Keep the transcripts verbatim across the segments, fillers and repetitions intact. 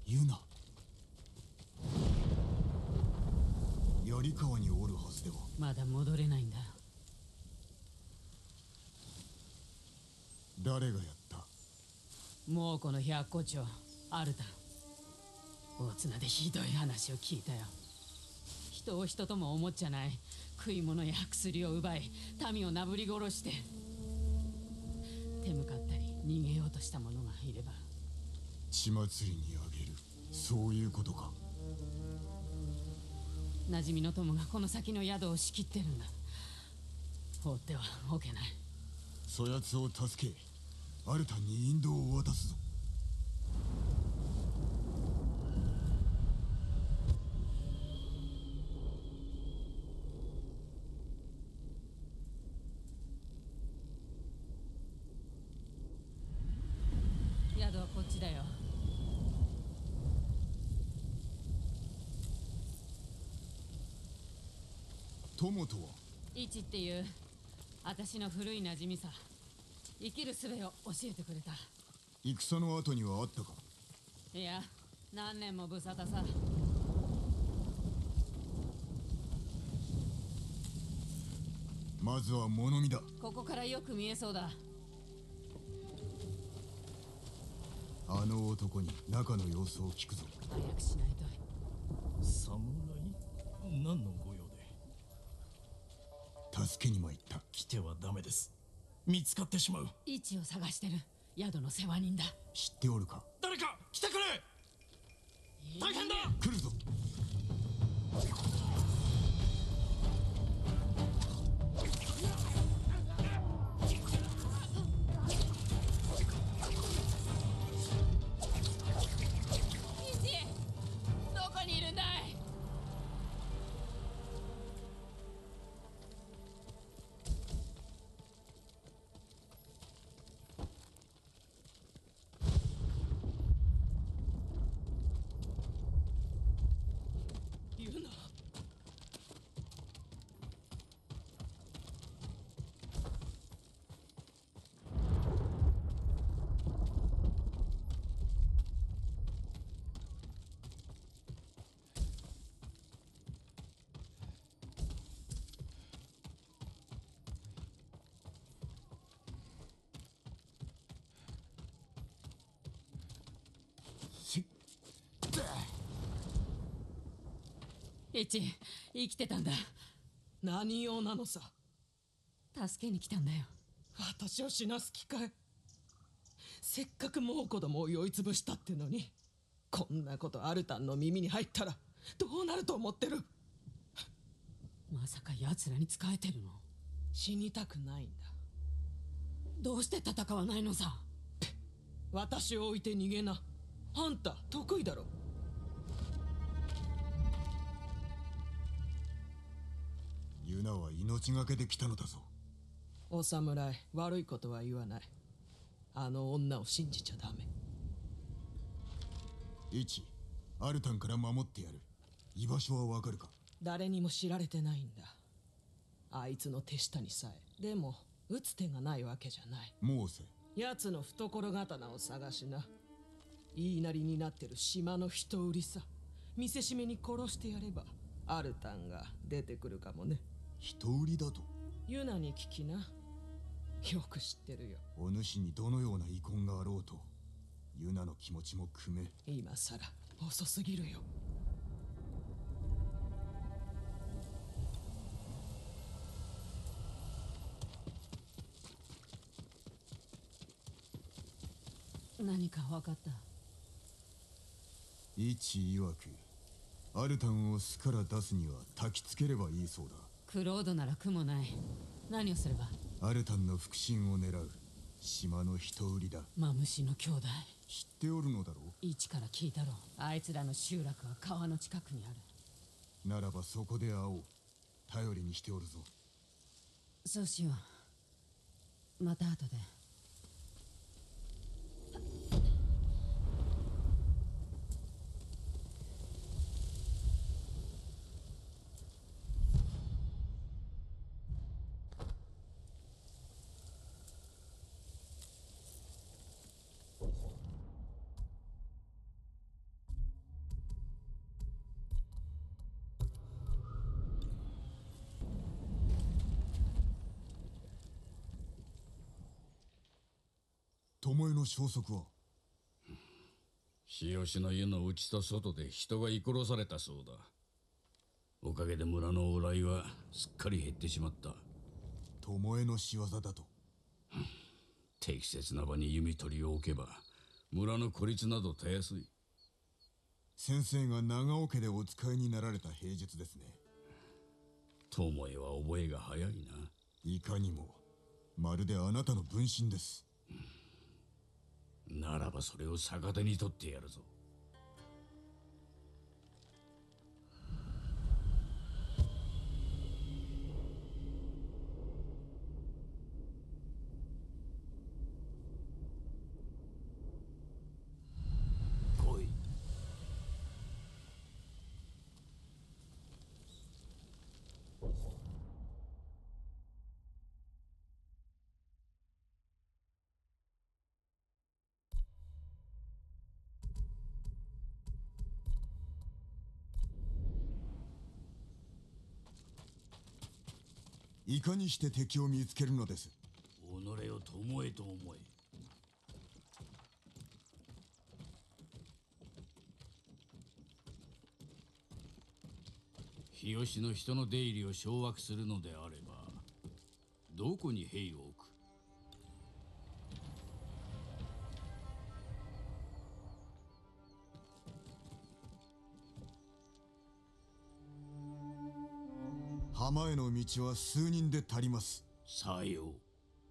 ユナ、槍川におるはずでは。 まだ戻れないんだ。 誰がやった？ もうこの百個町アルタン、大綱でひどい話を聞いたよ。人を人とも思っちゃない。食い物や薬を奪い民をなぶり殺して、手向かったり逃げようとした者がいれば血祭りにあげる、そういうことか。 馴染みの友がこの先の宿を仕切ってるんだ。放ってはおけない。 そやつを助け、アルタンに引導を渡すぞ。 宿はこっちだよ。 友とは？ イチっていう私の古い馴染みさ。生きる術を教えてくれた。 戦の後にはあったか？ いや、何年も無沙汰さ。 まずは物見だ。 ここからよく見えそうだ。 あの男に中の様子を聞くぞ。 早くしないと。 侍？何の御用で？ 助けに参った。 来てはダメです。見つかってしまう。 位置を探してる宿の世話人だ。 知っておるか？ 誰か来てくれ！大変だ！ 来るぞ。 どこにいるんだい？ ユナ。 イチ、生きてたんだ。 何用なのさ。 助けに来たんだよ。 私を死なす気かい？せっかくもう子供を酔いつぶしたってのに、こんなことアルタンの耳に入ったらどうなると思ってる？ まさか奴らに仕えてるの？ 死にたくないんだ。 どうして戦わないのさ？ 私を置いて逃げな。あんた得意だろ。 ユナは命がけで来たのだぞ。 お侍、悪いことは言わない。あの女を信じちゃダメ。 イチ、アルタンから守ってやる。居場所はわかるか？ 誰にも知られてないんだ。あいつの手下にさえ。でも撃つ手がないわけじゃない。 モーセ。 奴の懐刀を探しな。言いなりになってる島の人売りさ。見せしめに殺してやればアルタンが出てくるかもね。 人売りだと？ ユナに聞きな。よく知ってるよ。 お主にどのような遺恨があろうと、ユナの気持ちも汲め。 今さら遅すぎるよ。 何か分かった？ イチ曰く、アルタンを巣から出すには焚きつければいいそうだ。 クロードなら苦もない。何をすれば？ アルタンの復讐を狙う島の人売りだ。 マムシの兄弟。 知っておるのだろう？ イチから聞いたろう。あいつらの集落は川の近くにある。 ならばそこで会おう。頼りにしておるぞ。 そうしよう。また後で。 巴の消息は？ 日吉の湯の内と外で人が居殺されたそうだ。おかげで村の往来はすっかり減ってしまった。 巴の仕業だと？ 適切な場に弓取りを置けば村の孤立などたやすい。 先生が長尾家でお使いになられた平術ですね。 巴は覚えが早いな。 いかにも、まるであなたの分身です。 ならばそれを逆手に取ってやるぞ。来い。 いかにして敵を見つけるのです？ 己を巴と思え。日吉の人の出入りを掌握するのであれば、どこに兵を置く？ 浜への道は数人で足ります。 さよう。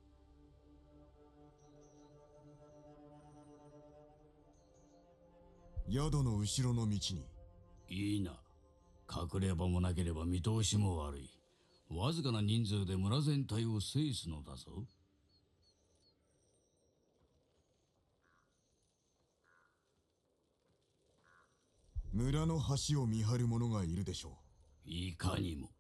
宿の後ろの道に。 いいな。隠れ場もなければ見通しも悪い。わずかな人数で村全体を制すのだぞ。 村の橋を見張る者がいるでしょう。 いかにも。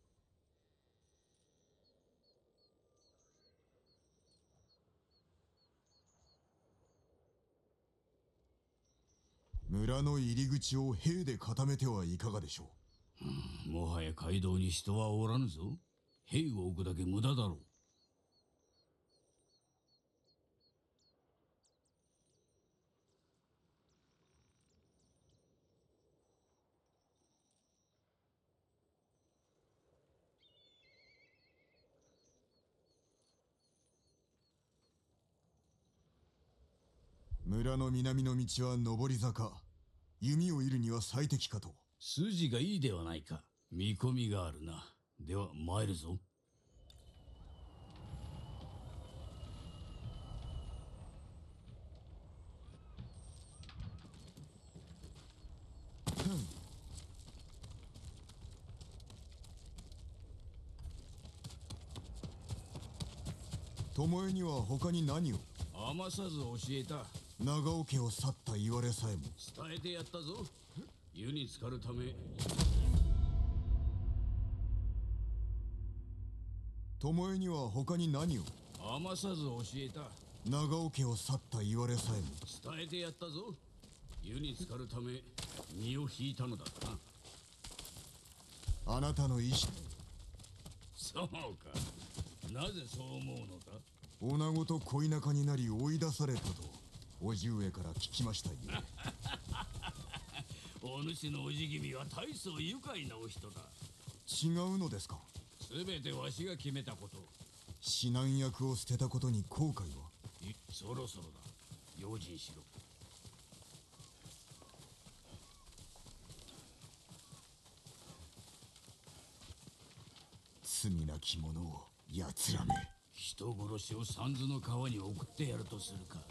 村の入り口を兵で固めてはいかがでしょう。もはや街道に人はおらぬぞ。兵を置くだけ無駄だろう。 村の南の道は上り坂。弓を射るには最適かと。 筋がいいではないか。見込みがあるな。では参るぞ。 巴には他に何を？ 余さず教えた。 長尾家を去った言われさえも伝えてやったぞ。湯に浸かるため。 巴には他に何を？ 余さず教えた。 長尾家を去った言われさえも伝えてやったぞ。湯に浸かるため身を引いたのだな。 あなたの意志。 そうか。なぜそう思うのだ？ 女子と恋仲になり追い出されたと叔父上から聞きましたゆえ。 お主のおじ君は大層愉快なお人だ。 違うのですか？ すべてわしが決めたこと。 指南役を捨てたことに後悔は？ いそろそろだ。用心しろ。 罪なき者を奴らめ。 人殺しを三途の川に送ってやるとするか。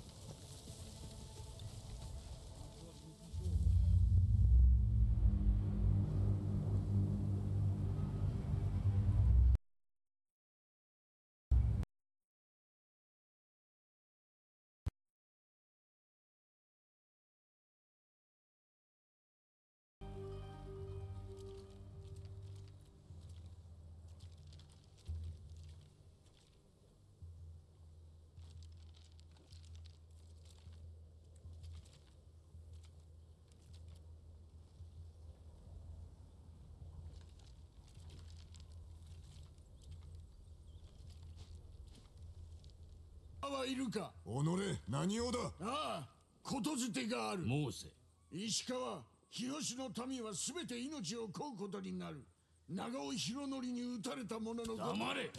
はいるか。 己何をだ。 ああ、ことづてがある。 申せ。 石川、日吉の民は全て命を乞うことになる。長尾博則に撃たれた者のこと。 黙れ。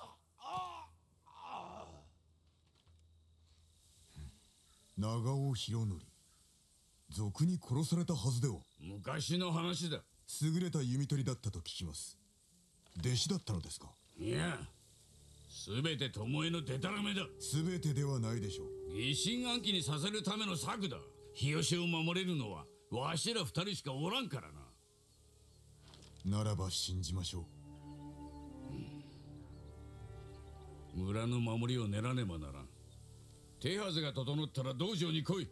長尾博則、賊に殺されたはずでは。 昔の話だ。 優れた弓取りだったと聞きます。弟子だったのですか。 いや、すべて巴のデタラメだ。 全てではないでしょう。 疑心暗鬼にさせるための策だ。日吉を守れるのはわしら二人しかおらんからな。 ならば信じましょう。村の守りを練らねばならん。手はずが整ったら道場に来い。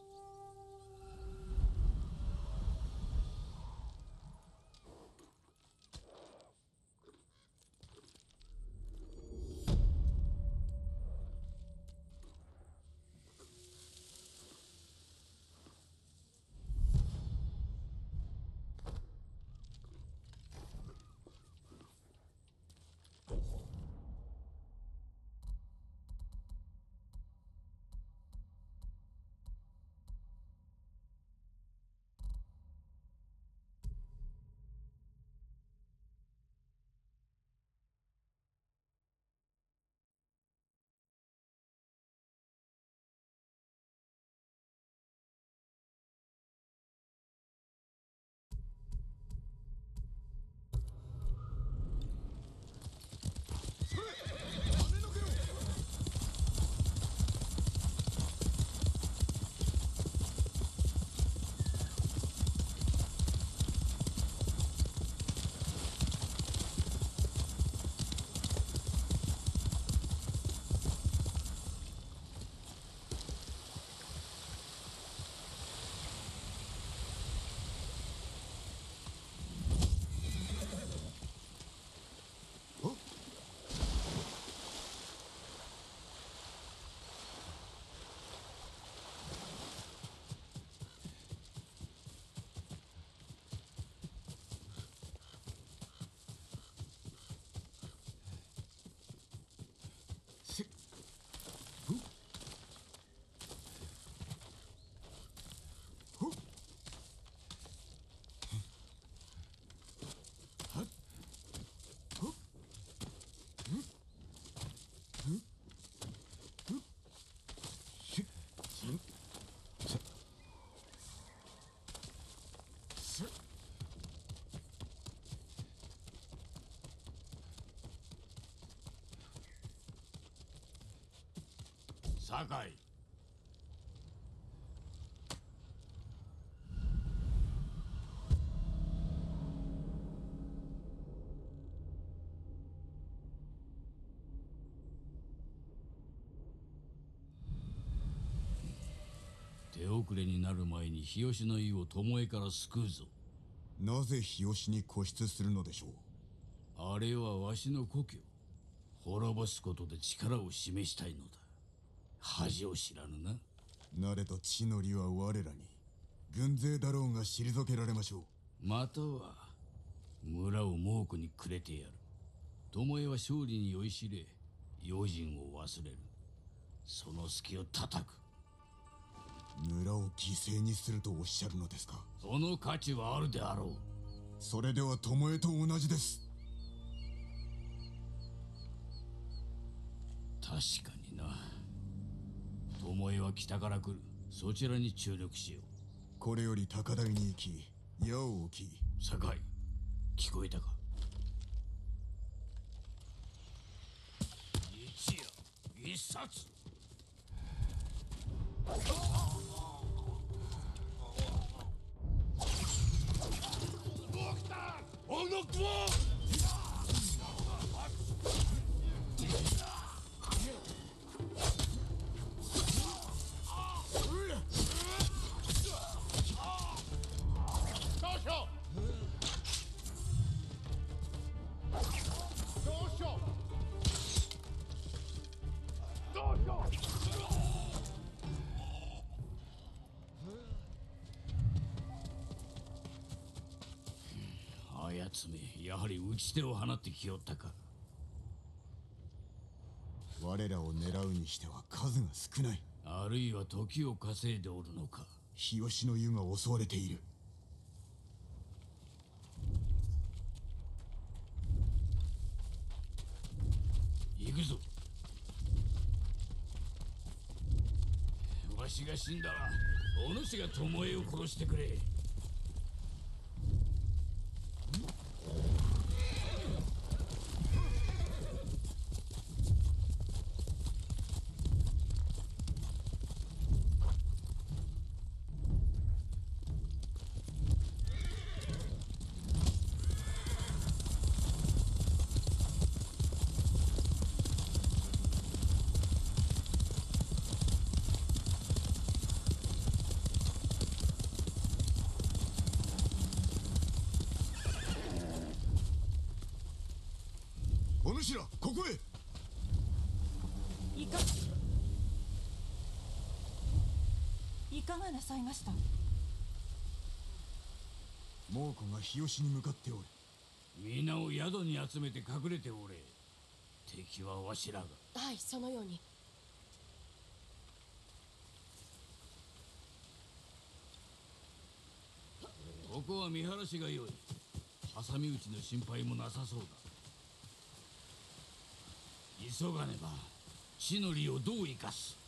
酒井。手遅れになる前に日吉の意を巴から救うぞ。 なぜ日吉に固執するのでしょう。あれはわしの故郷。滅ぼすことで力を示したいのだ。恥を知らぬな。 なれと地の利は我らに。軍勢だろうが退けられましょう。 または村を猛虎にくれてやる。巴は勝利に酔いしれ用心を忘れる。その隙を叩く。 村を犠牲にするとおっしゃるのですか。 その価値はあるであろう。 それでは巴と同じです。 確かにな。巴は北から来る。そちらに注力しよう。 これより高台に行き矢を置き。 酒井、聞こえたか。一夜一冊。On the floor!め、やはり打ち手を放ってきよったか。 我らを狙うにしてはか数が少ない。 あるいは時を稼いでおるのか。 日吉の湯が襲われている。 行くぞ。わしが死んだらお主が巴を殺してくれ。 お主らここへ。 いかいかがなさいました？ 猛虎が日吉に向かっておる。 皆を宿に集めて隠れておれ。敵はわしらが。 はい、そのように。 ここは見晴らしが良い。挟み撃ちの心配もなさそうだ。急がねば地の利をどう生かす。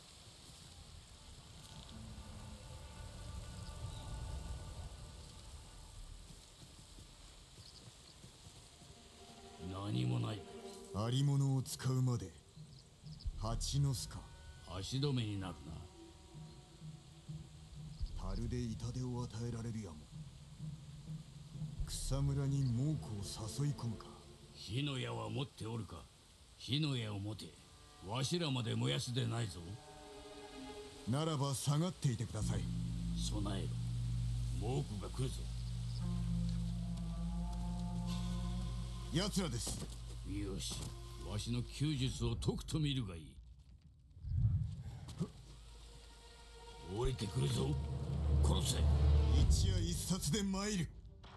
何もない。 ありものを使うまで蜂の巣か。 足止めになるな。 樽で痛手を与えられるやも。草むらに猛虎を誘い込むか。 火の矢は持っておるか。火の矢を持て。わしらまで燃やすでないぞ。 ならば下がっていてください。 備えろ。猛虎が来るぞ。 奴らです。 よし、わしの弓術を解くと見るがいい。降りてくるぞ。殺せ。 一夜一冊で参る。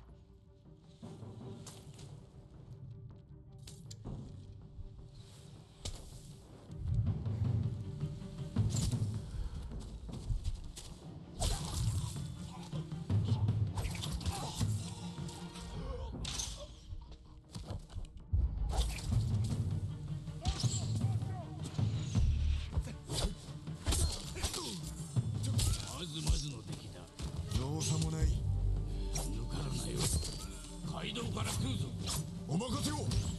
お任せを。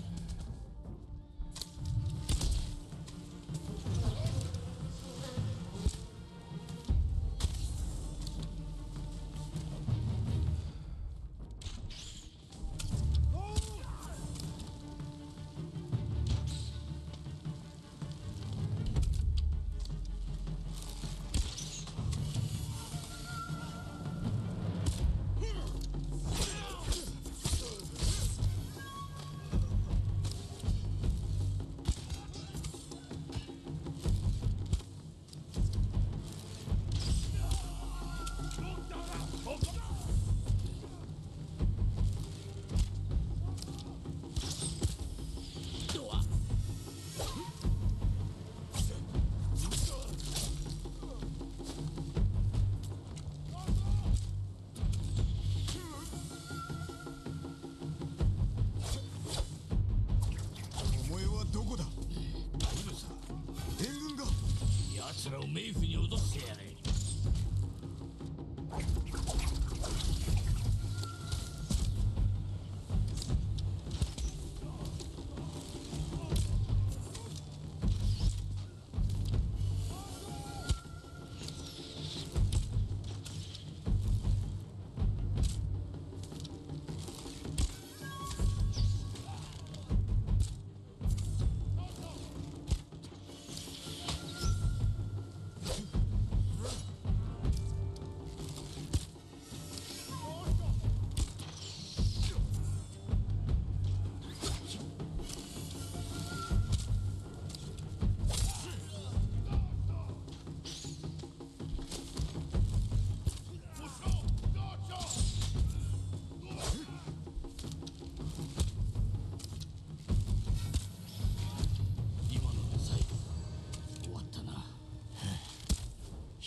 奴らを冥府に脅してやれ。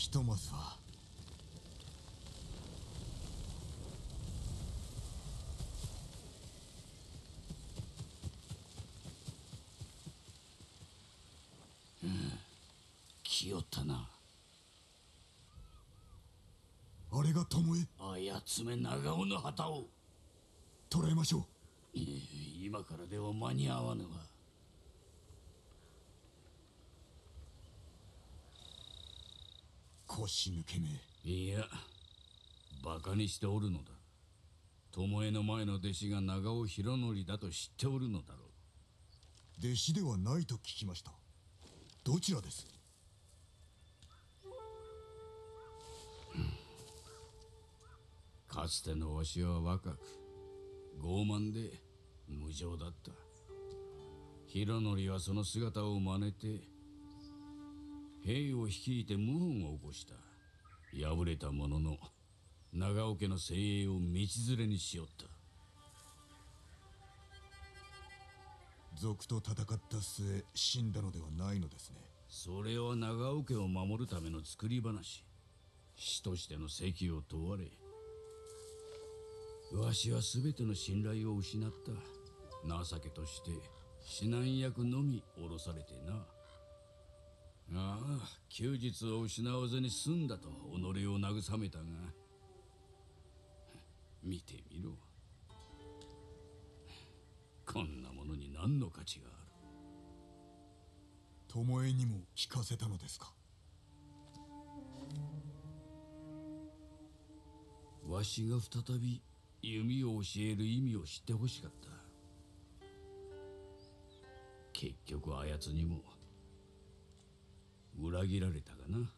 ひとまずは。 来よったな。 あれが巴。 あやつめ長尾の旗を捕らえましょう。 いえ今からでは間に合わぬわ。 腰抜けめ。 いやバカにしておるのだ。巴の前の弟子が長尾博則だと知っておるのだろう。 弟子ではないと聞きました。どちらです？ かつてのわしは若く傲慢で無情だった。博則はその姿を真似て兵を率いて謀反を起こした。敗れたものの長尾家の精鋭を道連れにしよった。 賊と戦った末死んだのではないのですね。 それは長尾家を守るための作り話。師としての責を問われわしは全ての信頼を失った。情けとして指南役のみ降ろされてな。ああ休日を失わずに済んだと己を慰めたが、見てみろ。こんなものに何の価値がある。 巴にも聞かせたのですか？ わしが再び弓を教える意味を知ってほしかった。結局あやつにも裏切られたがな。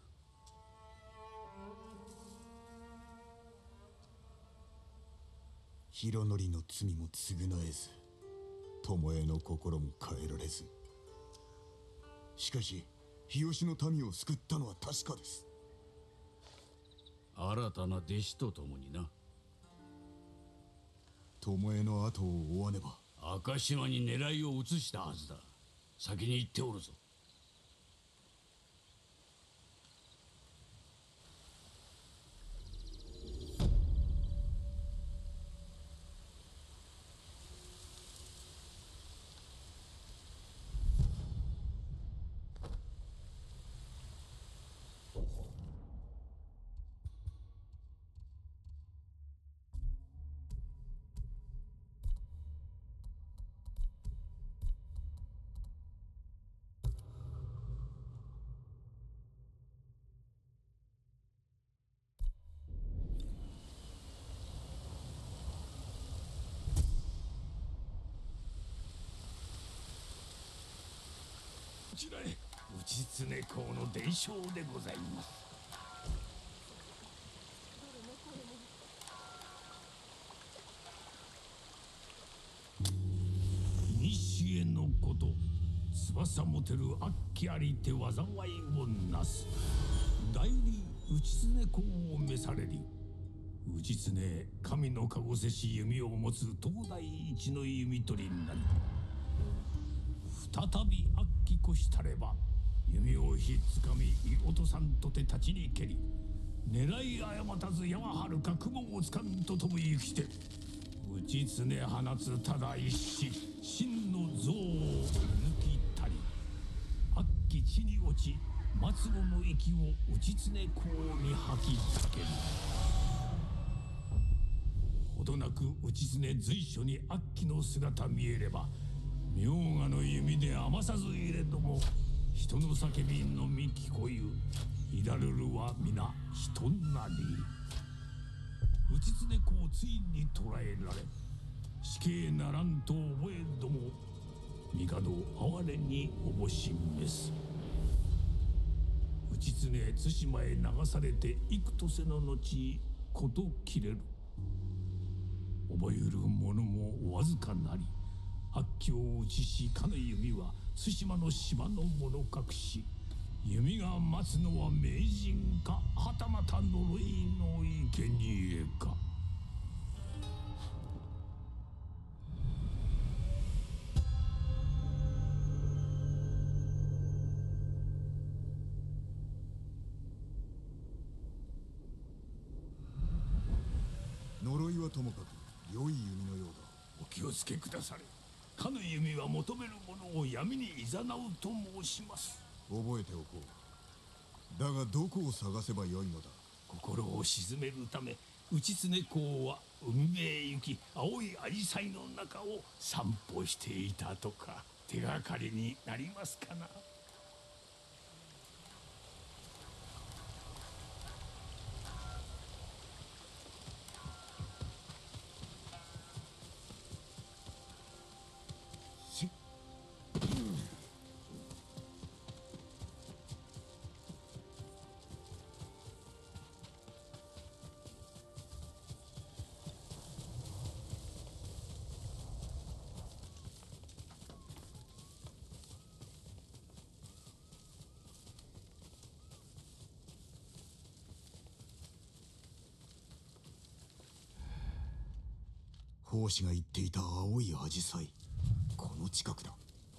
博則の罪も償えず、巴の心も変えられず。しかし日吉の民を救ったのは確かです。 新たな弟子と共にな。 巴の後を追わねば。 赤島に狙いを移したはずだ。先に行っておるぞ。こちらへ内常公の伝承でございます。古のこと、翼持てる悪鬼ありて災いをなす。代理内常公を召されり。内常神のかごせし弓を持つ東大一の弓取りになり、再び悪鬼越したれば弓をひっつかみ見落とさんとて立ちに蹴り、狙い誤たず山はるか雲をつかんと飛ぶ行きて、内常放つただ一子真の像を抜きたり、悪鬼地に落ち末路の息を内常公に吐きつける。ほどなく内常随所に悪鬼の姿見えれば、明賀の弓で余さず入れども、人の叫びのみ聞こゆ。いらるるは皆人なり。内常公ついに捕らえられ、死刑ならんと覚えども、帝哀れにおぼしめす。内常対馬へ流されて幾とせの後事切れる。覚える者もわずかなり、悪鬼を打ちしかの弓は対馬の島の者隠し、弓が待つのは名人かはたまた呪いの生贄か。 呪いはともかく良い弓のようだ。 お気をつけくだされ。かの弓は求めるものを闇に誘うと申します。 覚えておこう。だがどこを探せばよいのだ。 心を鎮めるため内常公は海辺へ行き、青い紫陽花の中を散歩していたとか。手がかりになりますかな。 法師が言っていた青いアジサイ、この近くだ。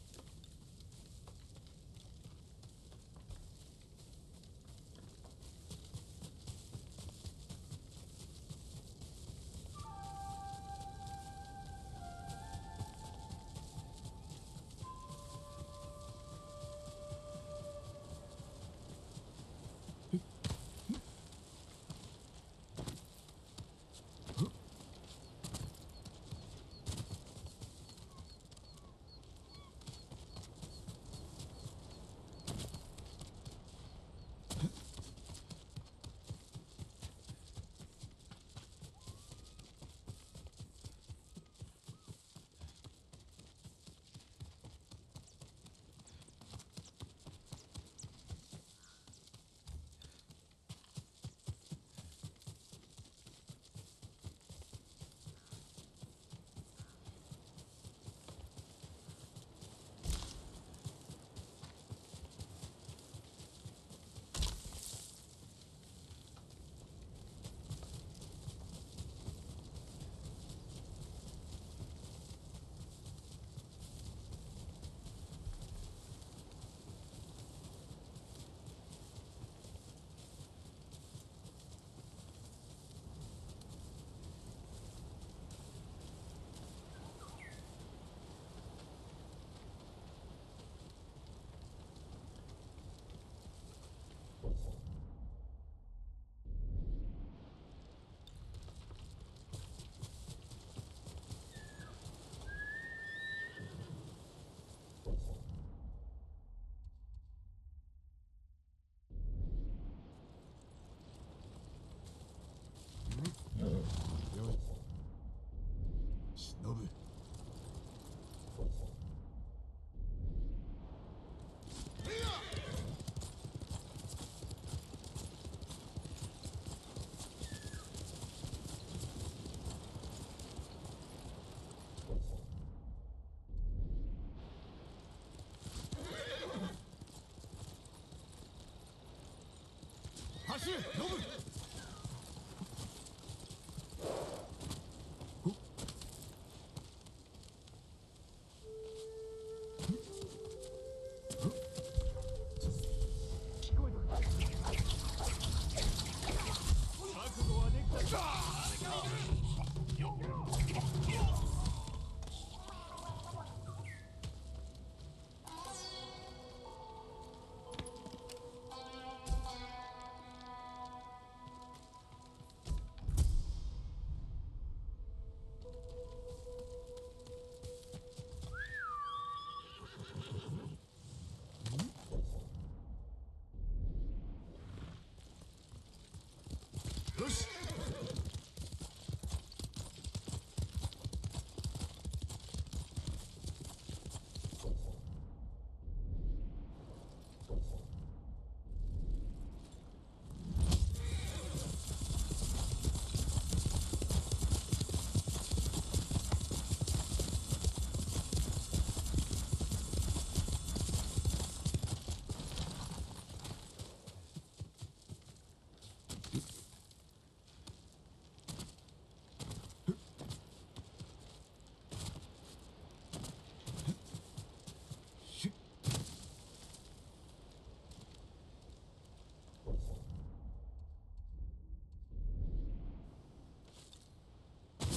忍ぶ。走れ、ノブ。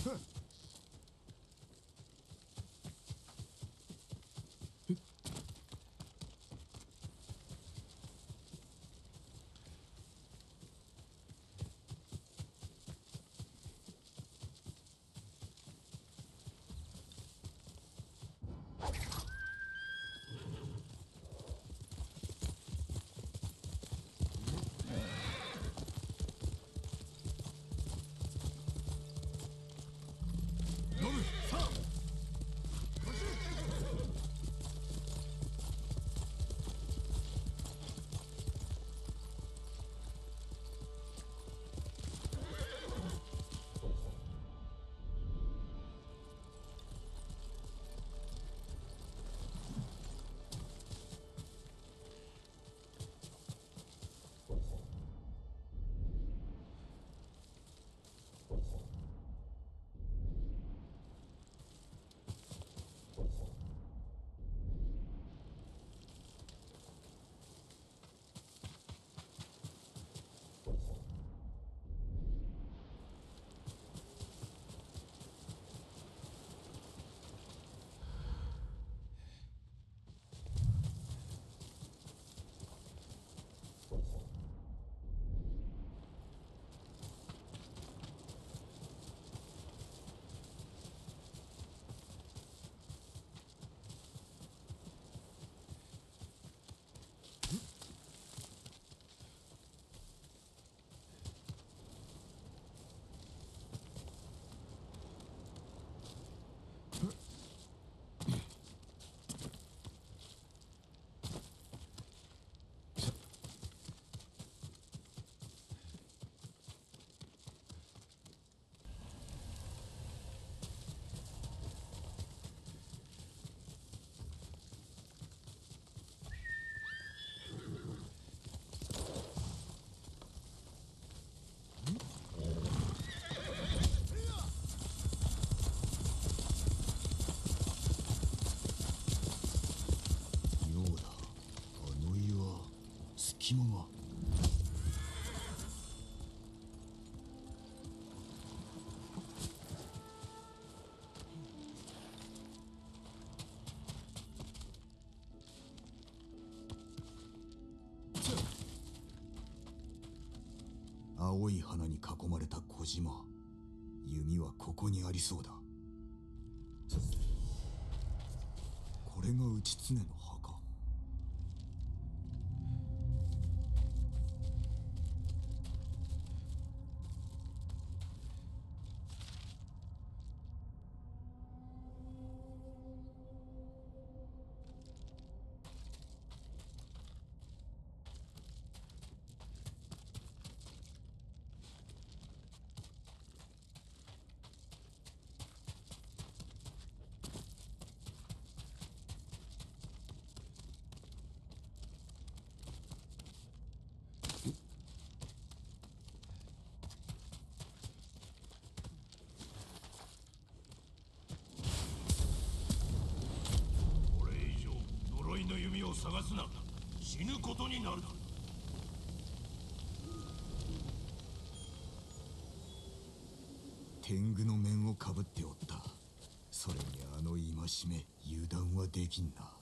隙間が。青い花に囲まれた小島。弓はここにありそうだ。これが打常の墓。 探すな。死ぬことになる。 天狗の面をかぶっておった。それにあの戒め、油断はできんな。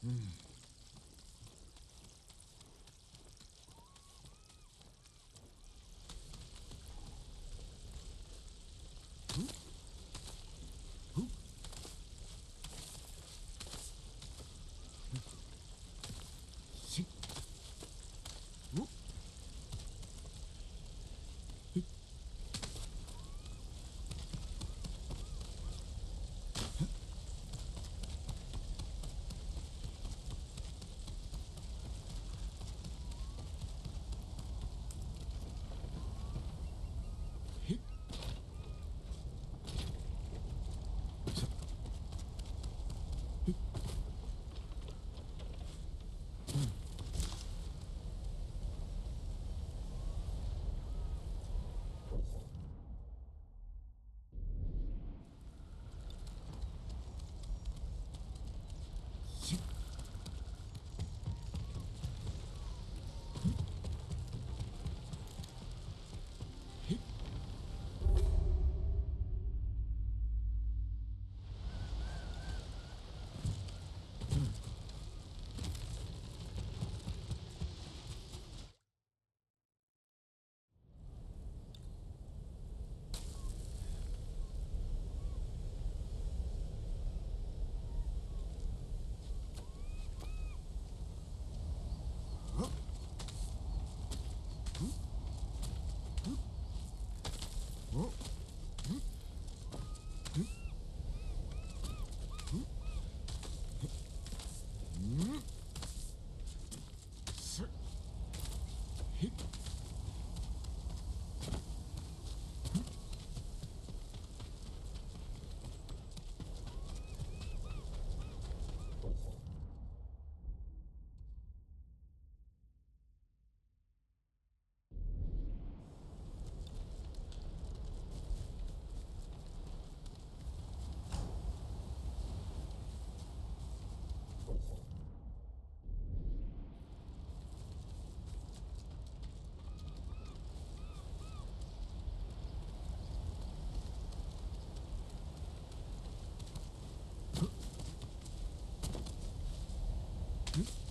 ん